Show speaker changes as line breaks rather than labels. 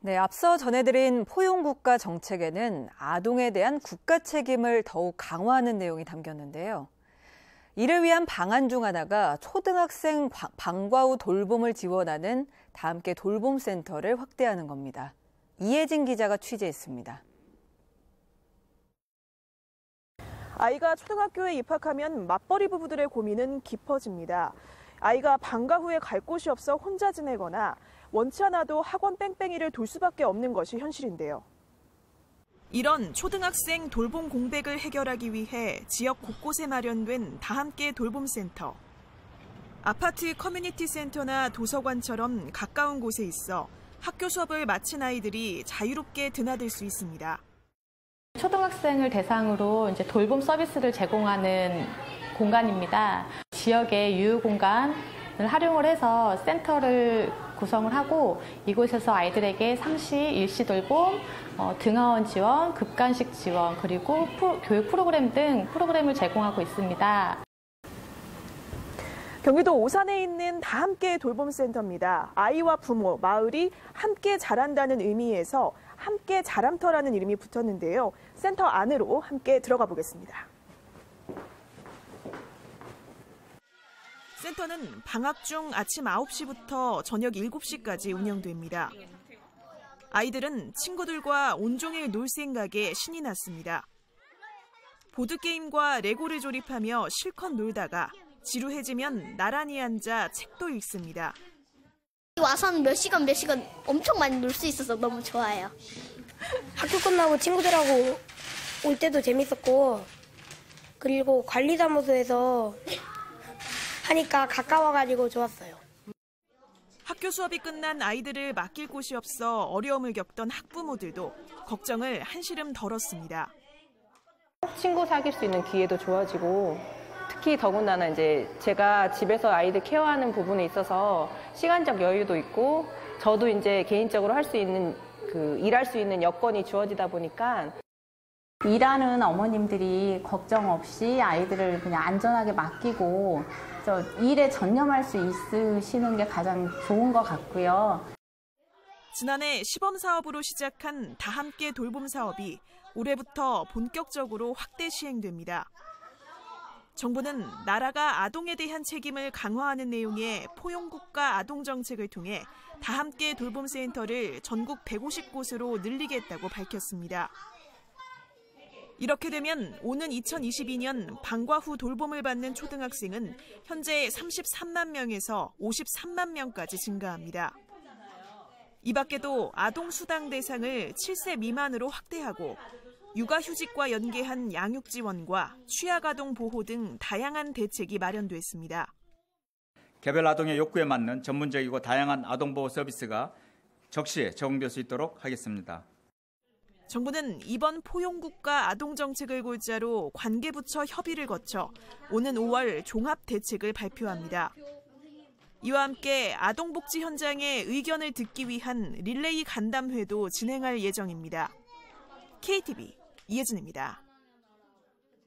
네, 앞서 전해드린 포용국가 정책에는 아동에 대한 국가 책임을 더욱 강화하는 내용이 담겼는데요. 이를 위한 방안 중 하나가 초등학생 방과 후 돌봄을 지원하는 다함께 돌봄센터를 확대하는 겁니다. 이혜진 기자가 취재했습니다.
아이가 초등학교에 입학하면 맞벌이 부부들의 고민은 깊어집니다. 아이가 방과 후에 갈 곳이 없어 혼자 지내거나 원치 않아도 학원 뺑뺑이를 돌 수밖에 없는 것이 현실인데요. 이런 초등학생 돌봄 공백을 해결하기 위해 지역 곳곳에 마련된 다함께 돌봄센터. 아파트 커뮤니티 센터나 도서관처럼 가까운 곳에 있어 학교 수업을 마친 아이들이 자유롭게 드나들 수 있습니다.
초등학생을 대상으로 이제 돌봄 서비스를 제공하는 공간입니다. 지역의 유휴 공간을 활용을 해서 센터를 구성을 하고 이곳에서 아이들에게 상시, 일시 돌봄, 등하원 지원, 급간식 지원, 그리고 교육 프로그램 등 프로그램을 제공하고 있습니다.
경기도 오산에 있는 다함께 돌봄센터입니다. 아이와 부모, 마을이 함께 자란다는 의미에서 함께 자람터라는 이름이 붙었는데요. 센터 안으로 함께 들어가 보겠습니다. 센터는 방학 중 아침 9시부터 저녁 7시까지 운영됩니다. 아이들은 친구들과 온종일 놀 생각에 신이 났습니다. 보드게임과 레고를 조립하며 실컷 놀다가 지루해지면 나란히 앉아 책도 읽습니다.
와서는 몇 시간 엄청 많이 놀 수 있어서 너무 좋아요.
학교 끝나고 친구들하고 올 때도 재밌었고, 그리고 관리사무소에서 하니까 가까워가지고 좋았어요.
학교 수업이 끝난 아이들을 맡길 곳이 없어 어려움을 겪던 학부모들도 걱정을 한시름 덜었습니다.
친구 사귈 수 있는 기회도 좋아지고, 특히 더군다나 이제 제가 집에서 아이들 케어하는 부분에 있어서 시간적 여유도 있고, 저도 이제 개인적으로 할 수 있는 일할 수 있는 여건이 주어지다 보니까
일하는 어머님들이 걱정 없이 아이들을 그냥 안전하게 맡기고 일에 전념할 수 있으시는 게 가장 좋은 것 같고요.
지난해 시범 사업으로 시작한 다함께 돌봄 사업이 올해부터 본격적으로 확대 시행됩니다. 정부는 나라가 아동에 대한 책임을 강화하는 내용의 포용국가 아동정책을 통해 다함께 돌봄센터를 전국 150곳으로 늘리겠다고 밝혔습니다. 이렇게 되면 오는 2022년 방과 후 돌봄을 받는 초등학생은 현재 33만 명에서 53만 명까지 증가합니다. 이 밖에도 아동수당 대상을 7세 미만으로 확대하고 육아휴직과 연계한 양육 지원과 취약아동 보호 등 다양한 대책이 마련됐습니다.
개별 아동의 욕구에 맞는 전문적이고 다양한 아동보호 서비스가 적시에 제공될 수 있도록 하겠습니다.
정부는 이번 포용국가 아동정책을 골자로 관계부처 협의를 거쳐 오는 5월 종합대책을 발표합니다. 이와 함께 아동복지 현장의 의견을 듣기 위한 릴레이 간담회도 진행할 예정입니다. KTV 이혜진입니다.